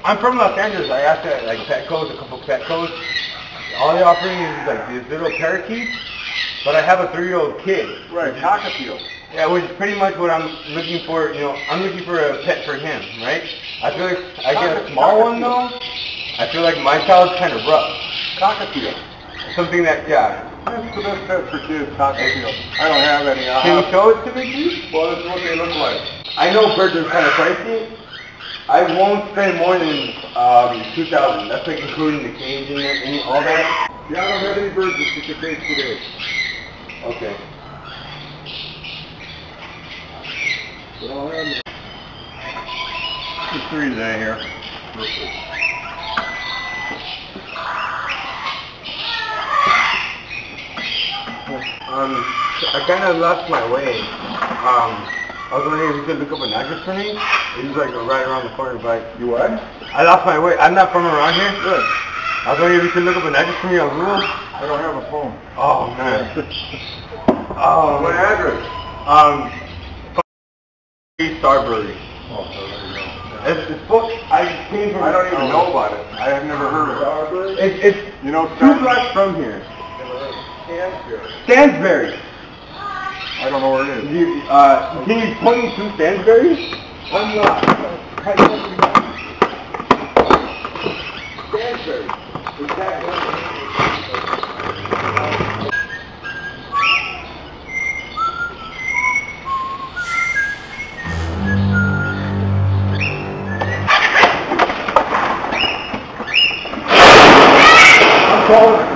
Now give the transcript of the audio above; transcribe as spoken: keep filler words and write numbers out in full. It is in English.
I'm from Los Angeles. I asked at like Petco's, a couple Petco's. All they're offering is like these little parakeets, but I have a three-year-old kid. Right, cockatiel. Yeah, which is pretty much what I'm looking for. You know, I'm looking for a pet for him, right? I feel like I get a small one though. I feel like my child's kind of rough. Cockatiel. Something that, yeah. That's the best pet for kids, cockatiel. I don't have any. I Can have, you show it to me, please? well, this is what they look like. I know birds are kind of pricey. I won't spend more than um, two thousand. That's like including the cage and, and all that. Yeah, I don't have any birds that you can take today. Okay. But I'll have them. There's three today here. Um, I kind of lost my way. Um, I was wondering if you could look up an address for me. It's like right around the corner, but You what? I lost my way. I'm not from around here. Good. I was wondering if you could look up an address for me on Google. I don't have a phone. Oh man. Oh, My address? Um, Starbury. Oh, so there you go. It's, it's book. I came from. I don't even know about it. I have never heard of it. It's it's You know, two blocks from here. Stansbury. I don't know where it is. You, uh, can you point me to Stansbury? I'm not. Stansbury. Is that I'm calling.